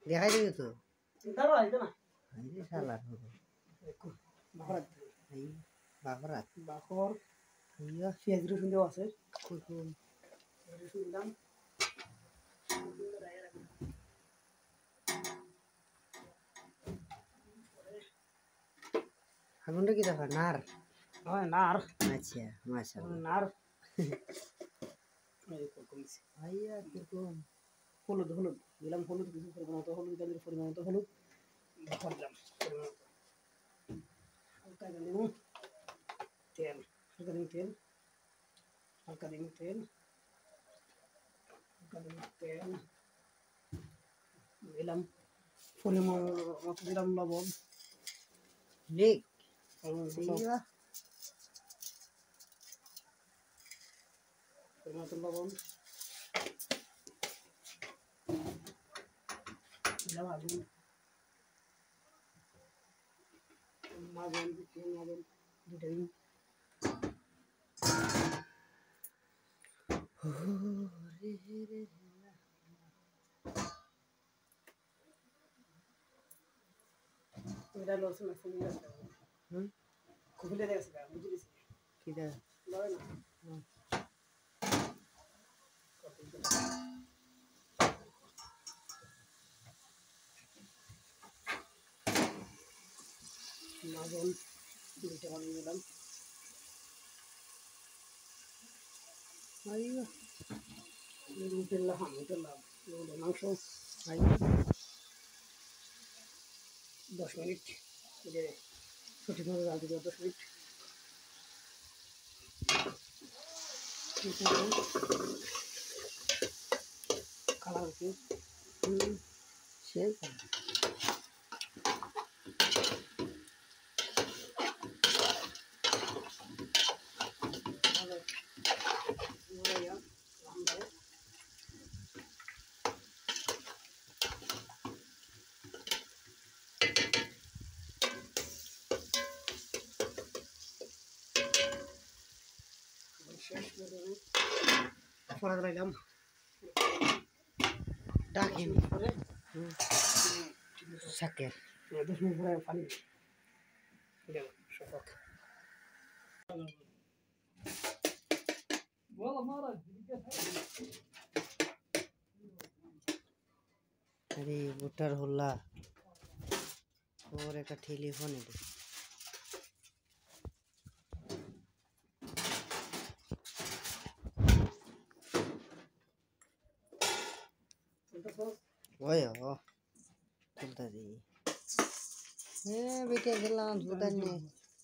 দেখাই দিবি তো দাঁড়া এটা না এই শালা বাখর এই বাকরাত বাখর ইয়া পেঁয়াজ রসুন দেওয়া আছে কুকুম রসুন দিলাম আগুনটা কি দেখা নার হয় নার আচ্ছা মাশাআল্লাহ নার এই কমছে আইয়া কুকুম হলুদ হলুদ দিলাম হলুদ কিছু পরিমাণ মতো হলুদ দিলাম পরিমাণ মতো হলুদ বাখর দিলাম পরিমাণ মতো হালকা দিলাম তেল হালকা দিলাম তেল হালকা দিলাম তেল হালকা দিলাম তেল দিলাম পরিমাণ মতো দিলাম লবণ লেক পরিমাণ ইয়া মতো লবণ দিলাম আগুন মাজন দুটো দিন এটা লসুন আছে নিয়ে আসতে হুম খুলে দেখছ না বুঝি দিছি কিটা লয় না মাজন দুটো বানিয়ে নিলাম আইয়া তেলাম মাংস আইয়া 10 মিনিট যে সঠিকভাবে রাঁধতে দেবো 10 মিনিট কালার কি সেই পরে দিলাম ডাকিন পরে সাকের 10 মিনিট পরে পানি দিলাম শপথ আরে বুটার হল্লা ওর একটা টেলিফোন এলো ওই ও চলতা দি বেটে দিলাম দুটা নিয়ে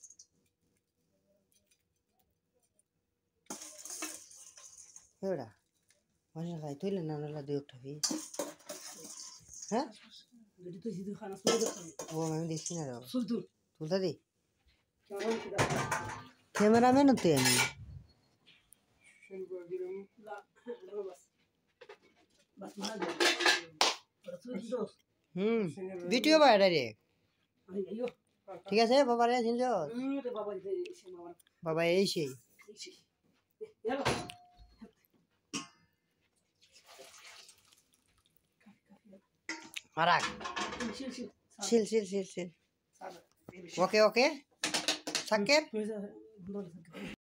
এবারে মানে খাই তুইলে না না দুই একটা পিস হ্যাঁ যদি তুই সিধু খানা শুরু করতে ও আমি দেখছি না দাও সুলতুল তুলতা দি কেমন কি ক্যামেরাম্যান হতে আমি শুরু করে দিলাম বাস বাস মারা যায় ভিডিও বাই ডাইরেক্ট আইয়ো ঠিক আছে বাবা রে চিনছ রে বাবা সে বাবা বাবা এই সেই ইয়ালো মারাক শিল শিল শিল শিল শিল সাদা ওকে ওকে সাকের হয়েছে